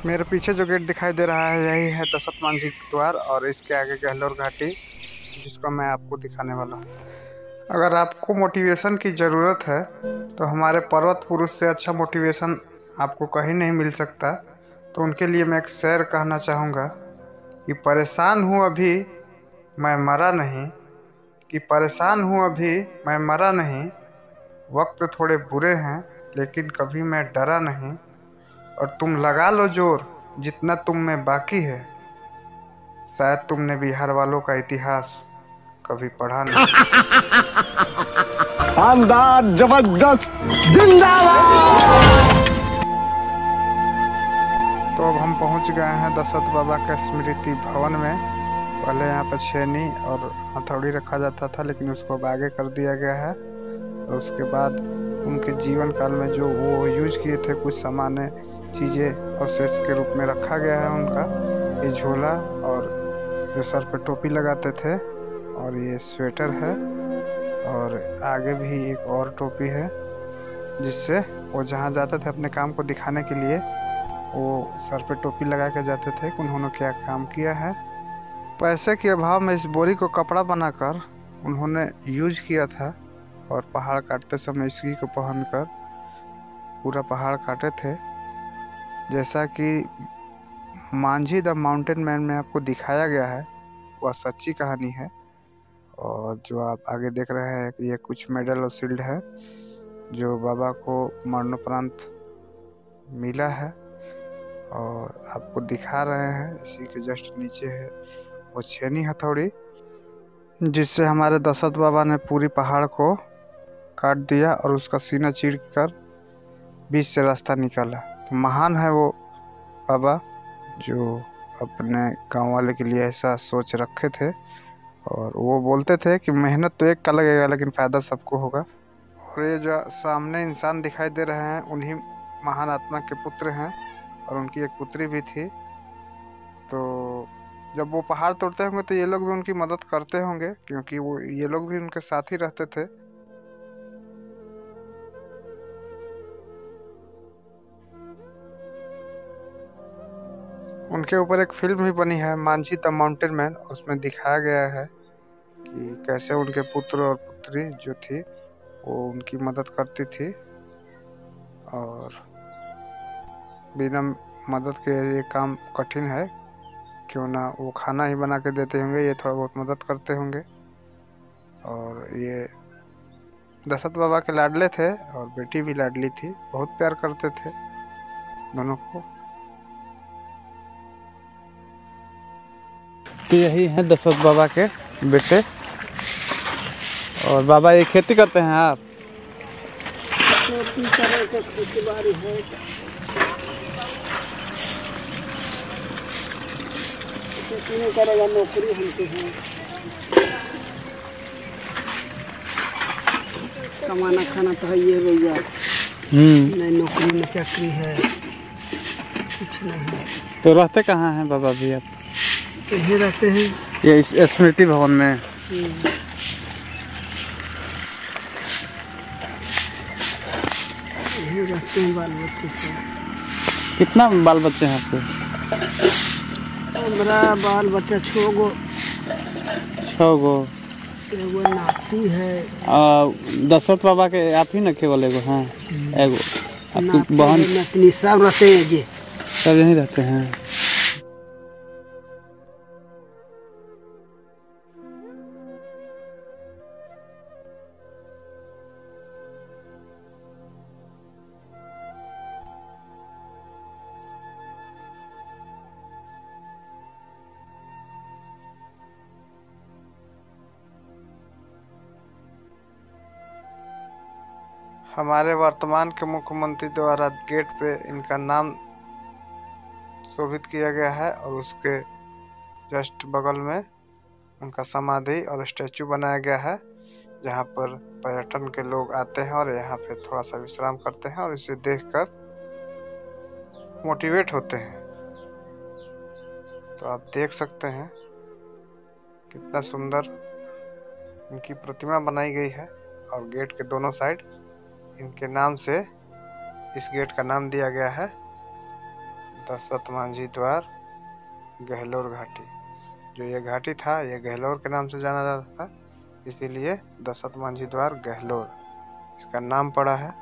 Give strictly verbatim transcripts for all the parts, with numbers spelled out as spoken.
मेरे पीछे जो गेट दिखाई दे रहा है यही है दशरथ मांझी द्वार और इसके आगे गहलोर घाटी, जिसको मैं आपको दिखाने वाला हूँ। अगर आपको मोटिवेशन की ज़रूरत है तो हमारे पर्वत पुरुष से अच्छा मोटिवेशन आपको कहीं नहीं मिल सकता। तो उनके लिए मैं एक शेर कहना चाहूँगा कि परेशान हूँ अभी मैं मरा नहीं, कि परेशान हूँ अभी मैं मरा नहीं, वक्त थोड़े बुरे हैं लेकिन कभी मैं डरा नहीं, और तुम लगा लो जोर जितना तुम में बाकी है, शायद तुमने बिहार वालों का इतिहास कभी पढ़ा नहीं। शानदार, जबरदस्त, जिंदाबाद। तो अब हम पहुंच गए हैं दशरथ बाबा के स्मृति भवन में। पहले यहाँ पर छेनी और हथौड़ी रखा जाता था, लेकिन उसको अब आगे कर दिया गया है। और उसके बाद उनके जीवन काल में जो वो यूज किए थे कुछ सामान्य चीज़ें अवशेष के रूप में रखा गया है उनका। ये झोला और जो सर पे टोपी लगाते थे, और ये स्वेटर है, और आगे भी एक और टोपी है जिससे वो जहाँ जाते थे अपने काम को दिखाने के लिए वो सर पे टोपी लगा के जाते थे कि उन्होंने क्या काम किया है। पैसे के अभाव में इस बोरी को कपड़ा बनाकर उन्होंने यूज किया था, और पहाड़ काटते समय इसी को पहनकर पूरा पहाड़ काटे थे। जैसा कि मांझी द माउंटेन मैन में आपको दिखाया गया है, वह सच्ची कहानी है। और जो आप आगे देख रहे हैं कि ये कुछ मेडल और शील्ड है जो बाबा को मरणोपरांत मिला है, और आपको दिखा रहे हैं। इसी के जस्ट नीचे है वो छेनी हथौड़ी, जिससे हमारे दशरथ बाबा ने पूरी पहाड़ को काट दिया और उसका सीना चीर कर बीच से रास्ता निकाला। तो महान है वो बाबा जो अपने गांव वाले के लिए ऐसा सोच रखे थे। और वो बोलते थे कि मेहनत तो एक का लगेगा लेकिन फ़ायदा सबको होगा। और ये जो सामने इंसान दिखाई दे रहे हैं उन्हीं महान आत्मा के पुत्र हैं, और उनकी एक पुत्री भी थी। तो जब वो पहाड़ तोड़ते होंगे तो ये लोग भी उनकी मदद करते होंगे, क्योंकि वो ये लोग भी उनके साथ ही रहते थे। उनके ऊपर एक फिल्म भी बनी है मांझी द माउंटेन मैन। उसमें दिखाया गया है कि कैसे उनके पुत्र और पुत्री जो थी वो उनकी मदद करती थी, और बिना मदद के ये काम कठिन है। क्यों ना वो खाना ही बना के देते होंगे, ये थोड़ा बहुत मदद करते होंगे। और ये दशरथ बाबा के लाडले थे और बेटी भी लाडली थी, बहुत प्यार करते थे दोनों को। तो यही है दशरथ बाबा के बेटे। और बाबा ये खेती करते हैं आप? खेती करे तो खेती बाड़ी है, खेती नहीं करेगा नौकरी हमको है। कमाना खाना तो है ये भैया, नहीं नौकरी में चाकरी है, कुछ नहीं। तो रहते कहाँ हैं बाबा भी आप? यहीं रहते हैं, ये इस स्मृति भवन में। यहीं रहते हैं बाल बच्चे से। कितना बाल बच्चे हैं आपके? हमारा बाल बच्चा छो गो छः गो। एगो नाती है। दशरथ बाबा के आप ही न केवल एगो हैं? एगो आपकी बहन नतनी सब रहते हैं जी, सब यहीं रहते हैं। हमारे वर्तमान के मुख्यमंत्री द्वारा गेट पे इनका नाम शोभित किया गया है, और उसके जस्ट बगल में उनका समाधि और स्टैचू बनाया गया है, जहाँ पर पर्यटन के लोग आते हैं और यहाँ पे थोड़ा सा विश्राम करते हैं और इसे देखकर मोटिवेट होते हैं। तो आप देख सकते हैं कितना सुंदर इनकी प्रतिमा बनाई गई है, और गेट के दोनों साइड इनके नाम से इस गेट का नाम दिया गया है दशरथ मांझी द्वार गहलोर घाटी। जो ये घाटी था ये गहलोर के नाम से जाना जाता था, इसीलिए दशरथ मांझी द्वार गहलोर इसका नाम पड़ा है।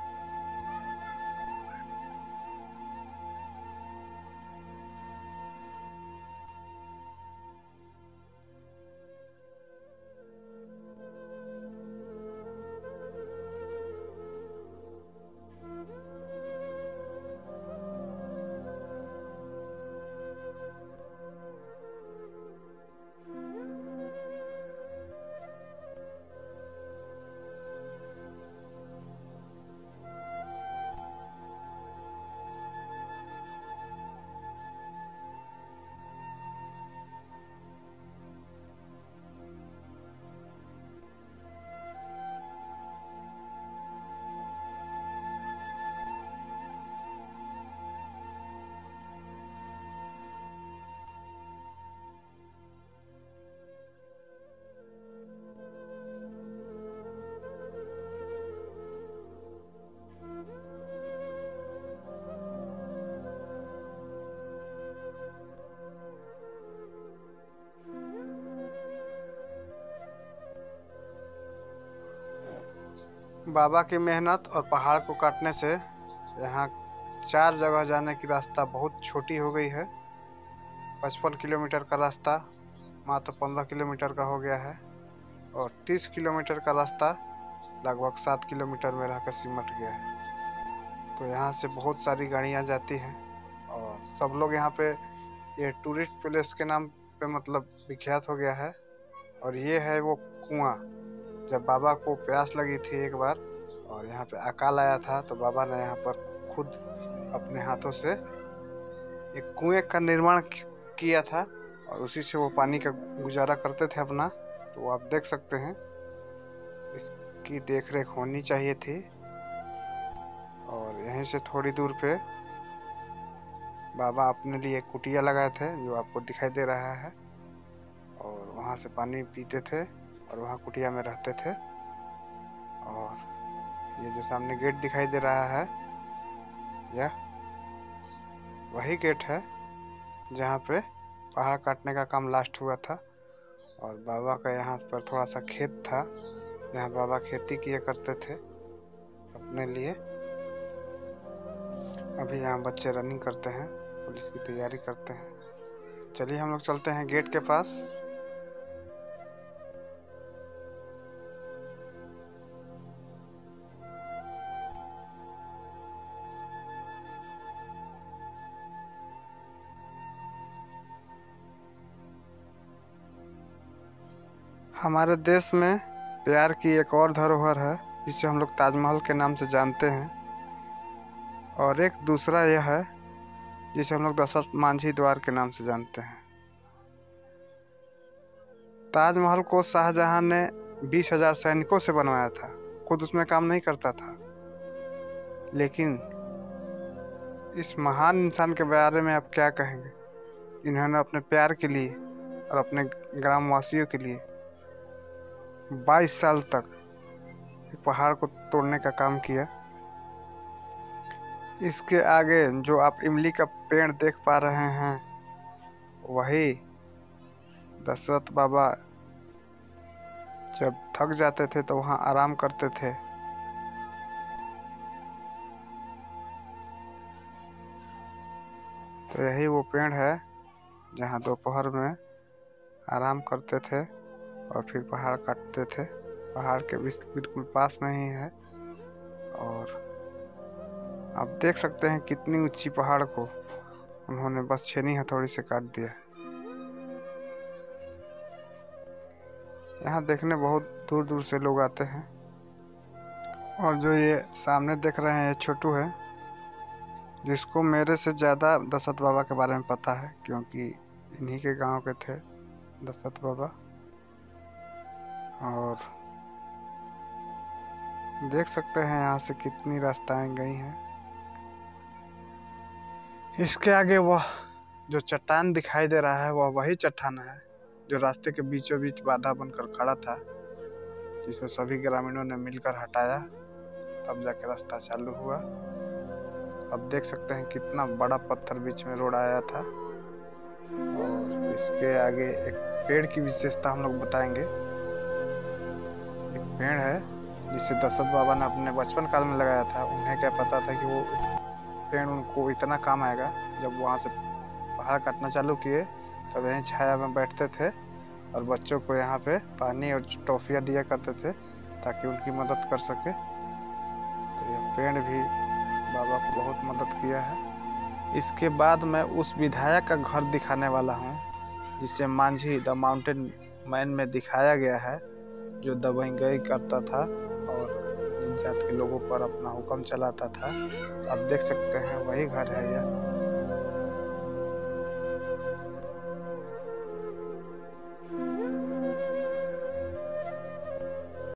बाबा की मेहनत और पहाड़ को काटने से यहाँ चार जगह जाने की रास्ता बहुत छोटी हो गई है। पचपन किलोमीटर का रास्ता मात्र पंद्रह किलोमीटर का हो गया है और तीस किलोमीटर का रास्ता लगभग सात किलोमीटर में रहकर सिमट गया है। तो यहाँ से बहुत सारी गाड़ियाँ जाती हैं और सब लोग यहाँ पे ये टूरिस्ट प्लेस के नाम पे मतलब विख्यात हो गया है। और ये है वो कुआं, जब बाबा को प्यास लगी थी एक बार और यहाँ पे अकाल आया था तो बाबा ने यहाँ पर खुद अपने हाथों से एक कुएं का निर्माण किया था और उसी से वो पानी का गुजारा करते थे अपना। तो आप देख सकते हैं इसकी देख रेख होनी चाहिए थी। और यहीं से थोड़ी दूर पे बाबा अपने लिए कुटिया लगाए थे जो आपको दिखाई दे रहा है और वहाँ से पानी पीते थे और वहाँ कुटिया में रहते थे। और ये जो सामने गेट दिखाई दे रहा है यह वही गेट है जहाँ पे पहाड़ काटने का काम लास्ट हुआ था। और बाबा का यहाँ पर थोड़ा सा खेत था जहाँ बाबा खेती किया करते थे अपने लिए। अभी यहाँ बच्चे रनिंग करते हैं, पुलिस की तैयारी करते हैं। चलिए हम लोग चलते हैं गेट के पास। हमारे देश में प्यार की एक और धरोहर है जिसे हम लोग ताजमहल के नाम से जानते हैं और एक दूसरा यह है जिसे हम लोग दशरथ मांझी द्वार के नाम से जानते हैं। ताजमहल को शाहजहां ने बीस हजार सैनिकों से बनवाया था, खुद उसमें काम नहीं करता था। लेकिन इस महान इंसान के बारे में आप क्या कहेंगे? इन्होंने अपने प्यार के लिए और अपने ग्रामवासियों के लिए बाईस साल तक एक पहाड़ को तोड़ने का काम किया। इसके आगे जो आप इमली का पेड़ देख पा रहे हैं वही दशरथ बाबा जब थक जाते थे तो वहाँ आराम करते थे। तो यही वो पेड़ है जहाँ दोपहर में आराम करते थे और फिर पहाड़ काटते थे। पहाड़ के बिल्कुल पास में ही है और आप देख सकते हैं कितनी ऊंची पहाड़ को उन्होंने बस छेनी हथौड़ी से काट दिया। यहाँ देखने बहुत दूर दूर से लोग आते हैं। और जो ये सामने देख रहे हैं ये छोटू है, जिसको मेरे से ज़्यादा दशरथ बाबा के बारे में पता है क्योंकि इन्हीं के गांव के थे दशरथ बाबा। और देख सकते हैं यहाँ से कितनी रास्ताएं गई हैं। इसके आगे वह जो चट्टान दिखाई दे रहा है वह वही चट्टान है जो रास्ते के बीचों बीच बाधा बनकर खड़ा था, जिसे सभी ग्रामीणों ने मिलकर हटाया, तब जाके रास्ता चालू हुआ। अब देख सकते हैं कितना बड़ा पत्थर बीच में रोड आया था। और इसके आगे एक पेड़ की विशेषता हम लोग बताएंगे। एक पेड़ है जिसे दशरथ बाबा ने अपने बचपन काल में लगाया था। उन्हें क्या पता था कि वो पेड़ उनको इतना काम आएगा। जब वहाँ से पहाड़ काटना चालू किए तब यहीं छाया में बैठते थे और बच्चों को यहाँ पे पानी और टॉफियाँ दिया करते थे ताकि उनकी मदद कर सके। तो यह पेड़ भी बाबा को बहुत मदद किया है। इसके बाद मैं उस विधायक का घर दिखाने वाला हूँ जिसे मांझी द माउंटेन मैन में दिखाया गया है, जो दबंगई करता था और जात के लोगों पर अपना हुक्म चलाता था। आप देख सकते हैं वही घर है यह।